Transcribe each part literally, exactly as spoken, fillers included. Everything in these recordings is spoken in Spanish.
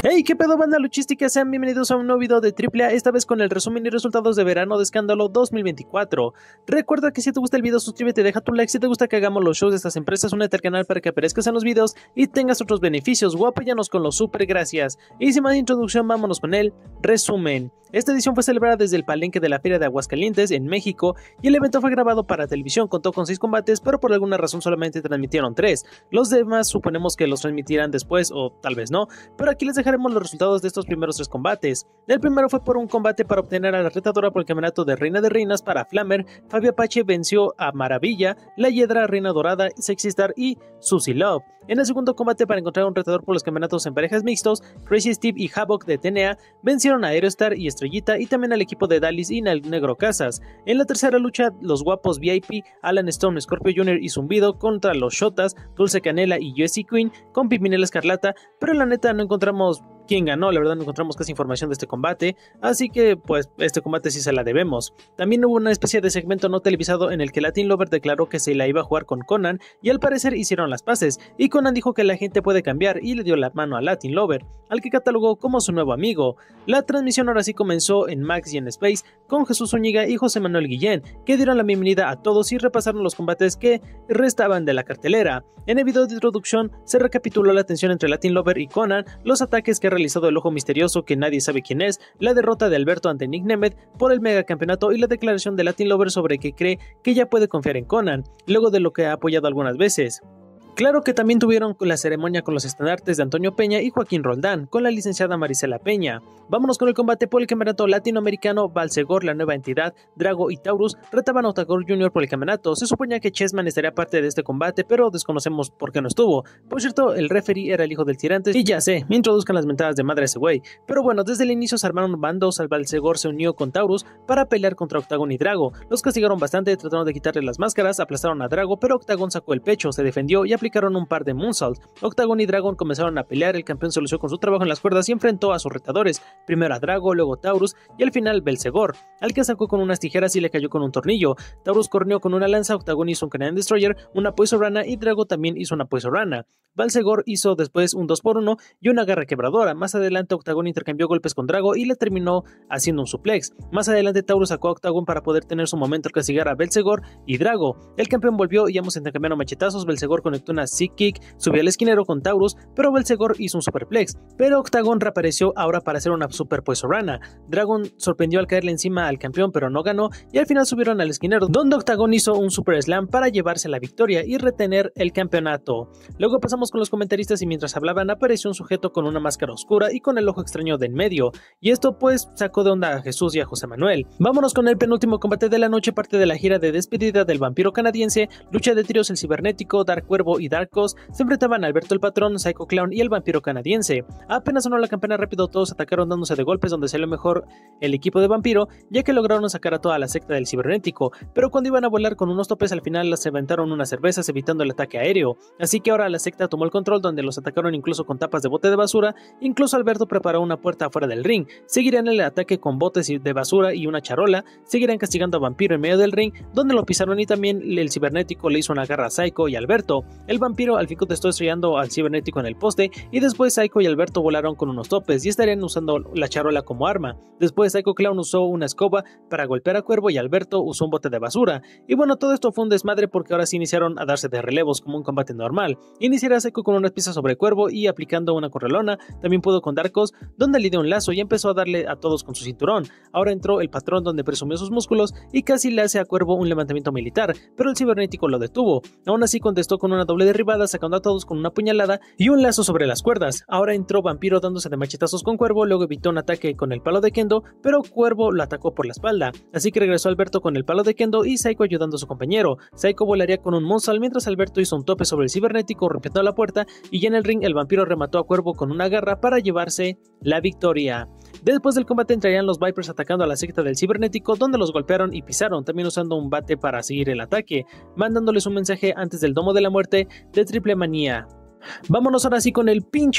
Hey, qué pedo, banda luchística, sean bienvenidos a un nuevo video de Triple A, esta vez con el resumen y resultados de verano de Escándalo dos mil veinticuatro. Recuerda que si te gusta el video, suscríbete, deja tu like. Si te gusta que hagamos los shows de estas empresas, únete al canal para que aparezcas en los videos y tengas otros beneficios. O apóyanos con los super gracias. Y sin más introducción, vámonos con el resumen. Esta edición fue celebrada desde el palenque de la Feria de Aguascalientes en México y el evento fue grabado para televisión. Contó con seis combates, pero por alguna razón solamente transmitieron tres. Los demás suponemos que los transmitirán después o tal vez no, pero aquí les dejaremos los resultados de estos primeros tres combates. El primero fue por un combate para obtener a la retadora por el campeonato de Reina de Reinas para Flammer. Fabi Apache venció a Maravilla, La Hiedra, Reina Dorada, Sexy Star y Susie Love. En el segundo combate para encontrar un retador por los campeonatos en parejas mixtos, Crazy Steve y Havoc de T N A vencieron a Aerostar y Estrellita y también al equipo de Dallas y el Negro Casas. En la tercera lucha, los guapos V I P, Alan Stone, Scorpio junior y Zumbido contra los Shotas, Dulce Canela y Jessie Queen con Pimpinela Escarlata, pero la neta no encontramos quién ganó, la verdad no encontramos casi información de este combate, así que pues este combate sí se la debemos. También hubo una especie de segmento no televisado en el que Latin Lover declaró que se la iba a jugar con Conan y al parecer hicieron las paces, y Conan dijo que la gente puede cambiar y le dio la mano a Latin Lover, al que catalogó como su nuevo amigo. La transmisión ahora sí comenzó en Max y en Space con Jesús Zúñiga y José Manuel Guillén, que dieron la bienvenida a todos y repasaron los combates que restaban de la cartelera. En el video de introducción se recapituló la tensión entre Latin Lover y Conan, los ataques que ha realizado el Ojo Misterioso, que nadie sabe quién es, la derrota de Alberto ante Nick Nemeth por el megacampeonato y la declaración de Latin Lover sobre que cree que ya puede confiar en Conan, luego de lo que ha apoyado algunas veces. Claro que también tuvieron la ceremonia con los estandartes de Antonio Peña y Joaquín Roldán, con la licenciada Marisela Peña. Vámonos con el combate por el campeonato latinoamericano. Balsegor, la nueva entidad, Drago y Taurus retaban a Octagon junior por el campeonato. Se suponía que Chessman estaría parte de este combate, pero desconocemos por qué no estuvo. Por cierto, el referee era el hijo del Tirantes, y ya sé, me introduzcan las mentadas de madre a ese güey. Pero bueno, desde el inicio se armaron bandos. Al Balsegor se unió con Taurus para pelear contra Octagon y Drago. Los castigaron bastante, trataron de quitarle las máscaras, aplastaron a Drago, pero Octagon sacó el pecho, se defendió y aplicaron un par de moonsaults. Octagon y Dragon comenzaron a pelear, el campeón se lució con su trabajo en las cuerdas y enfrentó a sus retadores, primero a Drago, luego Taurus y al final Balsegor, al que sacó con unas tijeras y le cayó con un tornillo. Taurus corneó con una lanza, Octagon hizo un Canadian Destroyer, una Poison Rana y Drago también hizo una Poison Rana. Balsegor hizo después un dos por uno y una garra quebradora. Más adelante Octagon intercambió golpes con Drago y le terminó haciendo un suplex. Más adelante Taurus sacó a Octagon para poder tener su momento al castigar a Balsegor y Drago. El campeón volvió y ambos intercambiaron machetazos. Balsegor conectó una Sick Kick, subió al esquinero con Taurus, pero Balsegor hizo un superplex, pero Octagon reapareció ahora para hacer una super Poison Rana. Dragon sorprendió al caerle encima al campeón pero no ganó y al final subieron al esquinero, donde Octagon hizo un super slam para llevarse la victoria y retener el campeonato. Luego pasamos con los comentaristas y mientras hablaban apareció un sujeto con una máscara oscura y con el ojo extraño de en medio, y esto pues sacó de onda a Jesús y a José Manuel. Vámonos con el penúltimo combate de la noche, parte de la gira de despedida del vampiro canadiense. Lucha de tríos, el cibernético, Dark Cuervo y Dark Ghost se enfrentaban a Alberto el Patrón, Psycho Clown y el vampiro canadiense. Apenas sonó la campana rápido todos atacaron dándose de golpes, donde salió mejor el equipo de vampiro, ya que lograron sacar a toda la secta del cibernético, pero cuando iban a volar con unos topes al final las aventaron unas cervezas evitando el ataque aéreo, así que ahora la secta tomó el control, donde los atacaron incluso con tapas de bote de basura. Incluso Alberto preparó una puerta afuera del ring. Seguirán el ataque con botes de basura y una charola, seguirán castigando a Vampiro en medio del ring, donde lo pisaron, y también el cibernético le hizo una garra a Psycho y Alberto. El vampiro al fin contestó estrellando al cibernético en el poste, y después Psycho y Alberto volaron con unos topes y estarían usando la charola como arma. Después Psycho Clown usó una escoba para golpear a Cuervo y Alberto usó un bote de basura. Y bueno, todo esto fue un desmadre porque ahora sí iniciaron a darse de relevos como un combate normal. Iniciará Psycho con unas piezas sobre Cuervo y aplicando una correlona, también pudo con Dark Ghost, donde le dio un lazo y empezó a darle a todos con su cinturón. Ahora entró el Patrón, donde presumió sus músculos y casi le hace a Cuervo un levantamiento militar, pero el cibernético lo detuvo. Aún así contestó con una doble derribada, sacando a todos con una puñalada y un lazo sobre las cuerdas. Ahora entró Vampiro dándose de machetazos con Cuervo, luego evitó un ataque con el palo de Kendo, pero Cuervo lo atacó por la espalda, así que regresó Alberto con el palo de Kendo y Psycho ayudando a su compañero. Psycho volaría con un moonsault mientras Alberto hizo un tope sobre el cibernético rompiendo la puerta, y ya en el ring el vampiro remató a Cuervo con una garra para llevarse la victoria. Después del combate entrarían los Vipers atacando a la secta del cibernético, donde los golpearon y pisaron, también usando un bate para seguir el ataque, mandándoles un mensaje antes del domo de la muerte de Triple Manía. Vámonos ahora sí con el pinche perro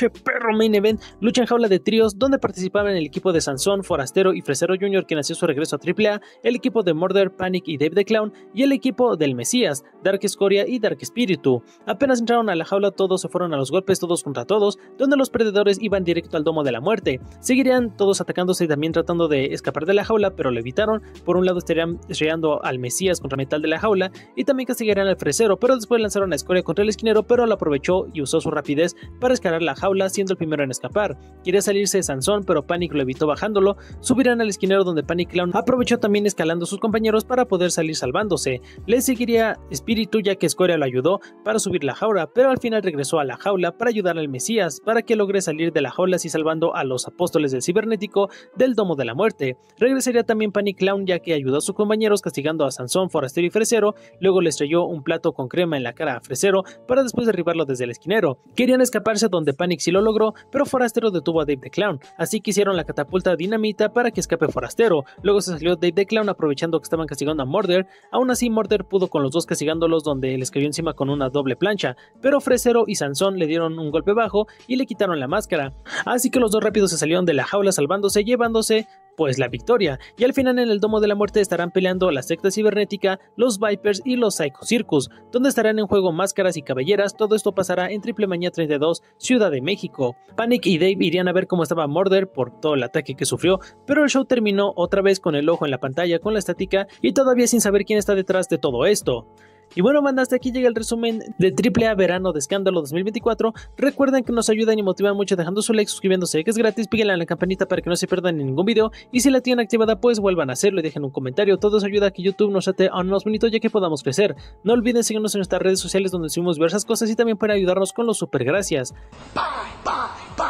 perro main event, lucha en jaula de tríos donde participaban el equipo de Sansón, Forastero y Fresero junior, quien hacía su regreso a triple A, el equipo de Murder, Panic y Dave the Clown, y el equipo del Mesías, Dark Escoria y Dark Espíritu. Apenas entraron a la jaula, todos se fueron a los golpes, todos contra todos, donde los perdedores iban directo al domo de la muerte. Seguirían todos atacándose y también tratando de escapar de la jaula, pero lo evitaron. Por un lado estarían estrellando al Mesías contra metal de la jaula y también castigarían al Fresero, pero después lanzaron a Escoria contra el esquinero, pero lo aprovechó y usó su rapidez para escalar la jaula, siendo el primero en escapar. Quería salirse de Sansón, pero Panic lo evitó bajándolo. Subirán al esquinero, donde Panic Clown aprovechó también escalando a sus compañeros para poder salir salvándose. Le seguiría Espíritu, ya que Escoria lo ayudó para subir la jaula, pero al final regresó a la jaula para ayudar al Mesías para que logre salir de la jaula, así salvando a los apóstoles del cibernético del domo de la muerte. Regresaría también Panic Clown, ya que ayudó a sus compañeros castigando a Sansón, Forastero y Fresero. Luego le estrelló un plato con crema en la cara a Fresero para después derribarlo desde el esquinero. Querían escaparse, donde Panic sí lo logró, pero Forastero detuvo a Dave the Clown, así que hicieron la catapulta dinamita para que escape Forastero. Luego se salió Dave the Clown aprovechando que estaban castigando a Murder. Aún así Murder pudo con los dos castigándolos, donde les cayó encima con una doble plancha, pero Fresero y Sansón le dieron un golpe bajo y le quitaron la máscara, así que los dos rápidos se salieron de la jaula salvándose, llevándose pues la victoria. Y al final en el domo de la muerte estarán peleando la secta cibernética, los Vipers y los Psycho Circus, donde estarán en juego máscaras y cabelleras. Todo esto pasará en Triple Manía treinta y dos, Ciudad de México. Panic y Dave irían a ver cómo estaba Murder por todo el ataque que sufrió, pero el show terminó otra vez con el ojo en la pantalla con la estática y todavía sin saber quién está detrás de todo esto. Y bueno, banda, hasta aquí llega el resumen de Triple A Verano de Escándalo dos mil veinticuatro. Recuerden que nos ayudan y motivan mucho dejando su like, suscribiéndose, que es gratis, píquenle a la campanita para que no se pierdan en ningún video, y si la tienen activada pues vuelvan a hacerlo y dejen un comentario. Todo eso ayuda a que YouTube nos trate aún más bonito, ya que podamos crecer. No olviden seguirnos en nuestras redes sociales, donde subimos diversas cosas y también pueden ayudarnos con los super gracias. Bye, bye, bye.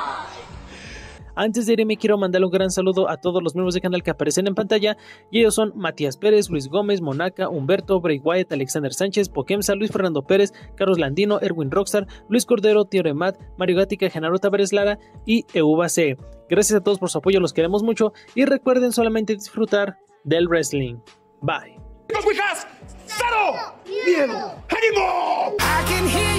Antes de irme, quiero mandarle un gran saludo a todos los miembros del canal que aparecen en pantalla, y ellos son Matías Pérez, Luis Gómez, Monaca, Humberto, Bray Wyatt, Alexander Sánchez, Pokemsa, Luis Fernando Pérez, Carlos Landino, Erwin Rockstar, Luis Cordero, Tío Remat, Mario Gática, Genaro Tavares Lara y Euba C. Gracias a todos por su apoyo, los queremos mucho, y recuerden solamente disfrutar del wrestling. Bye. ¡Cero! ¡Miedo! ¡Ánimo!